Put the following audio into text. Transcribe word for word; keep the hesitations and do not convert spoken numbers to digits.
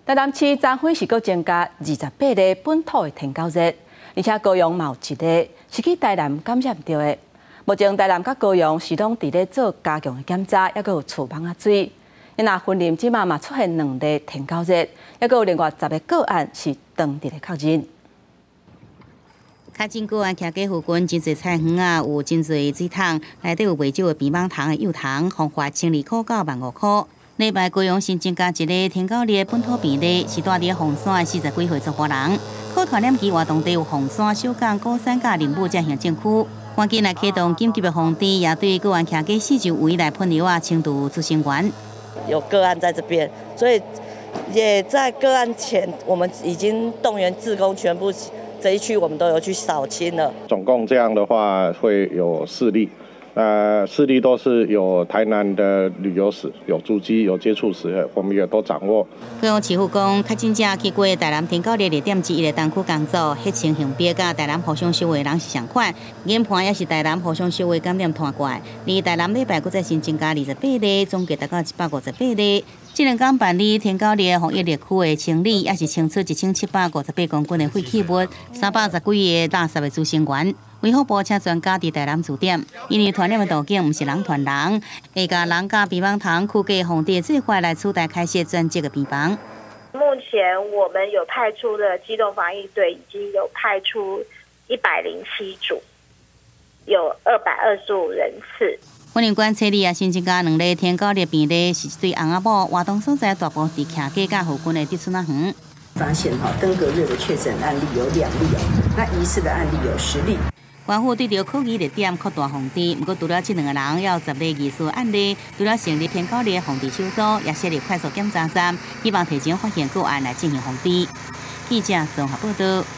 台南市昨昏是阁增加二十八个本土的天狗热，而且高雄嘛有一个是去台南感染到的。目前台南甲高雄是拢伫咧做加强的检查，还阁有厨房啊水。因那婚林即马嘛出现两例天狗热，还阁有另外十个个案是当地的确诊。 较真个案徛过附近真侪菜园啊，有真侪水桶，内底有袂少的乒乓糖的幼糖，方法清理苦到万五块。礼拜高雄新增加一个天狗热本土病例，是住伫凤山的四十几岁做华人，可传染期活动地有凤山、小港、高山甲林武这行政区。赶紧来启动紧急的防治，也对个案徛过四周围来喷药啊，清除出生源。 有个案在这边，所以也在个案前，我们已经动员志工全部。这一区我们都有去扫清了。 总共这样的话会有四例，呃，四例都是有台南的旅游史、有足迹、有接触史，我们也都掌握。 高雄市府讲，确诊者去过台南天狗热热点之一的东区工作，迄层性别甲台南互相收的人是相款，研判也是台南互相收的感染传过来。而台南礼拜搁再新增加二十八例，总计达到一百五十八例。这两天办理天狗热防疫热区的清理，也是清出一千七百五十八公斤的废弃物，三百十几个垃圾的滋生源。卫福部请专家伫台南驻点，因为传染的途径毋是人传人，会甲人甲乒乓糖区隔防治最快来取代开设专职的病房。 目前我们有派出的机动防疫队已经有派出一百零七组，有二百二十五人次。 婚姻观测里也新增加两例天狗热病例，是一对翁仔某活动所在大埔伫徛街甲附近的竹笋仔园。 发现哈登革热的确诊案例有两例哦，那疑似的案例有十例。 官府对着科技热点扩大防治，不过除了这两个人，也有十例疑似案例，除了成立天狗热防治小组，也设立快速检查站，希望提前发现个案来进行防治。记者综合报道。